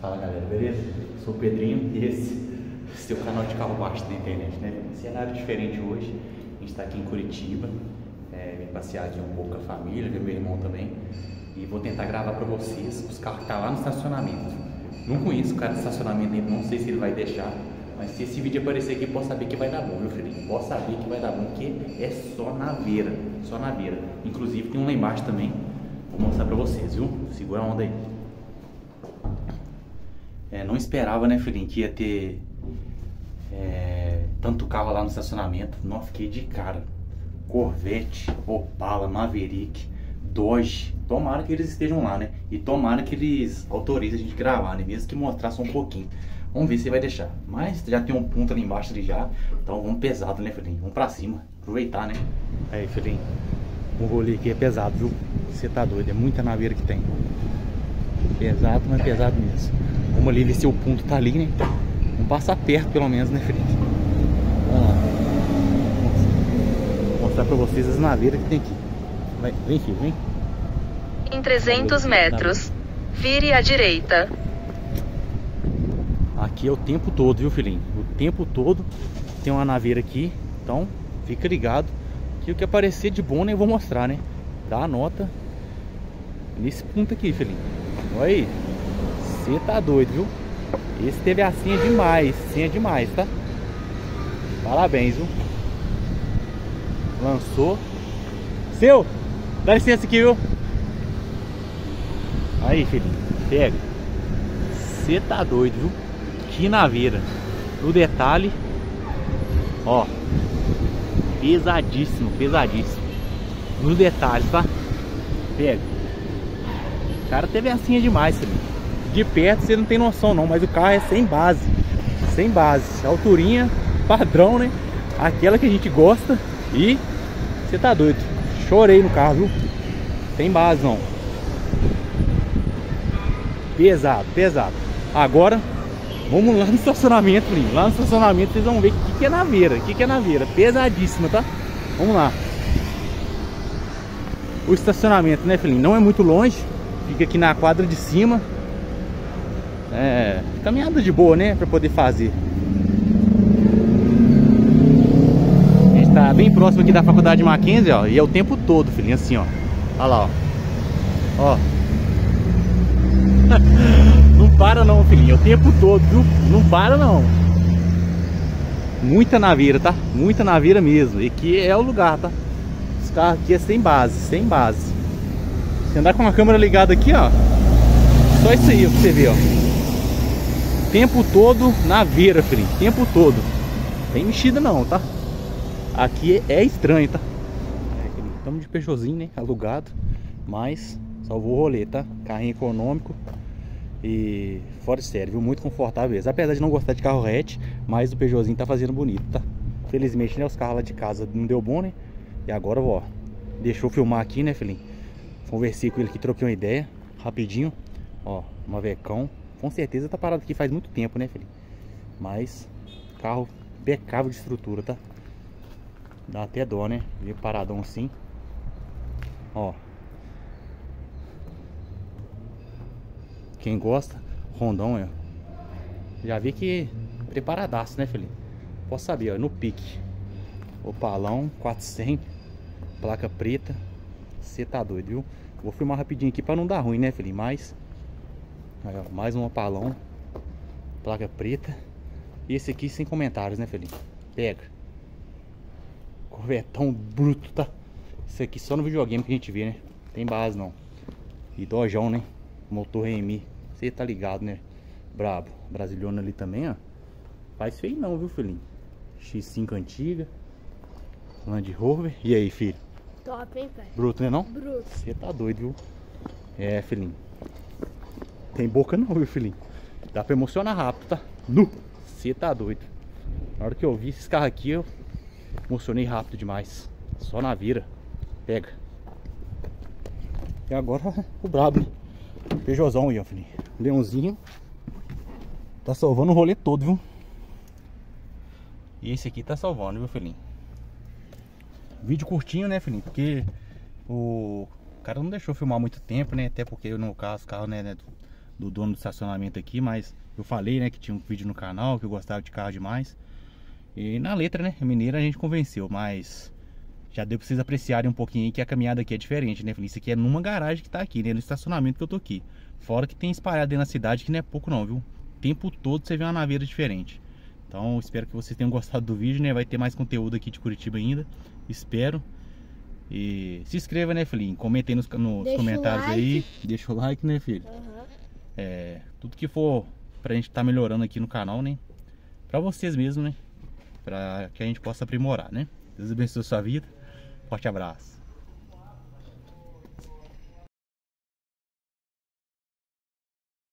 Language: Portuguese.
Fala galera, beleza? Sou o Pedrinho e esse é o canal de carro baixo da internet, né? Cenário diferente hoje, a gente está aqui em Curitiba, vim passear aqui um pouco com a família, ver meu irmão também, e vou tentar gravar para vocês os carros que estão lá no estacionamento. Não conheço o cara de estacionamento ainda, não sei se ele vai deixar, mas se esse vídeo aparecer aqui, posso saber que vai dar bom, meu filho. Posso saber que vai dar bom, porque é só naveira, só naveira. Inclusive tem um lá embaixo também, vou mostrar para vocês, viu? Segura a onda aí. Não esperava, né, filhinho, que ia ter tanto carro lá no estacionamento. Não, fiquei de cara. Corvette, Opala, Maverick, Dodge. Tomara que eles estejam lá, né? E tomara que eles autorizem a gente gravar, né? Mesmo que mostrar só um pouquinho. Vamos ver se vai deixar. Mas já tem um ponto ali embaixo ali já. Então vamos pesado, né, filhinho? Vamos pra cima. Aproveitar, né? Aí, filhinho. O rolê aqui é pesado, viu? Você tá doido. É muita naveira que tem. Pesado, mas pesado mesmo. Vamos ali ver se o ponto tá ali, né? Vamos passar perto pelo menos, né, Felipe? Vamos lá. Vou mostrar pra vocês as naveiras que tem aqui. Vai, vem, filho, vem. Em 300 metros, vire à direita. Aqui é o tempo todo, viu, filhinho? O tempo todo tem uma naveira aqui. Então, fica ligado que o que aparecer de bom, né, eu vou mostrar, né? Dá a nota nesse ponto aqui, filhinho. Olha aí. Você tá doido, viu? Esse teve a senha demais, tá? Parabéns, viu? Lançou. Seu! Dá licença aqui, viu? Aí, filhinho. Pega. Você tá doido, viu? Que naveira. No detalhe. Ó. Pesadíssimo, pesadíssimo. Nos detalhes, tá? Pega. O cara teve a senha demais, filhinho. De perto você não tem noção não, mas o carro é sem base. Sem base, alturinha padrão, né? Aquela que a gente gosta. E você tá doido, chorei no carro, viu? Tem base não. Pesado, pesado. Agora vamos lá no estacionamento, filho. Lá no estacionamento vocês vão ver o que é naveira. O que é naveira, pesadíssima, tá? Vamos lá. O estacionamento, né, filhinho, não é muito longe. Fica aqui na quadra de cima. Caminhada de boa, né? Pra poder fazer. A gente tá bem próximo aqui da faculdade de Mackenzie, ó. E é o tempo todo, filhinho, assim, ó. Olha lá, ó. Não para não, filhinho. É o tempo todo, viu? Não para não. Muita naveira, tá? Muita naveira mesmo. E aqui é o lugar, tá? Os carros aqui é sem base, sem base. Se andar com a câmera ligada aqui, ó. Só isso aí, ó, pra você ver, ó. Tempo todo naveira, filho. Tempo todo. Tem mexida não, tá? Aqui é estranho, tá? Estamos de Peugeotzinho, né? Alugado. Mas salvou o rolê, tá? Carrinho econômico. E fora de série, viu? Muito confortável mesmo. Apesar de não gostar de carro hatch, mas o Peugeotzinho tá fazendo bonito, tá? Felizmente, né? Os carros lá de casa não deu bom, né? E agora, ó. Deixou eu filmar aqui, né, filhinho? Conversei com ele aqui, troquei uma ideia. Rapidinho. Ó, uma Vecão. Com certeza tá parado aqui faz muito tempo, né, filho? Mas carro impecável de estrutura, tá? Dá até dó, né? Ver paradão assim. Ó. Quem gosta, rondão, ó. Já vi que preparadaço, né, filho? Posso saber, ó, no pique. Opalão, 400. Placa preta. Você tá doido, viu? Vou filmar rapidinho aqui pra não dar ruim, né, filho? Mas... aí, ó, mais um Opalão. Placa preta. E esse aqui sem comentários, né, Felipe? Pega. Corvetão bruto, tá? Isso aqui só no videogame que a gente vê, né? Tem base não. E Dojão, né? Motor RMI. Você tá ligado, né? Brabo. Brasiliona ali também, ó. Faz feio não, viu, filhinho? X5 antiga. Land Rover. E aí, filho? Top, hein, pai? Bruto, né não? Bruto. Você tá doido, viu? É, filhinho. Tem boca não, viu, filhinho? Dá pra emocionar rápido, tá? Nu! Você tá doido. Na hora que eu vi esses carros aqui, eu emocionei rápido demais. Só na vira. Pega. E agora o brabo, né? Peugeotzão aí, ó, filhinho. Leãozinho. Tá salvando o rolê todo, viu? E esse aqui tá salvando, viu, filhinho? Vídeo curtinho, né, filhinho? Porque o cara não deixou filmar muito tempo, né? Até porque no caso, o carro, né, do dono do estacionamento aqui, mas eu falei, né, que tinha um vídeo no canal, que eu gostava de carro demais. E na letra, né, mineira a gente convenceu, mas já deu pra vocês apreciarem um pouquinho aí que a caminhada aqui é diferente, né? Isso aqui é numa garagem que tá aqui, né, no estacionamento que eu tô aqui. Fora que tem espalhado dentro da cidade, que não é pouco não, viu? O tempo todo você vê uma naveira diferente. Então espero que vocês tenham gostado do vídeo, né? Vai ter mais conteúdo aqui de Curitiba ainda, espero. E se inscreva, né, filhinho? Comenta aí nos comentários aí. Deixa o like, né, filho? Tudo que for pra gente tá melhorando aqui no canal, né? Pra vocês mesmo, né? Pra que a gente possa aprimorar, né? Deus abençoe a sua vida. Forte abraço.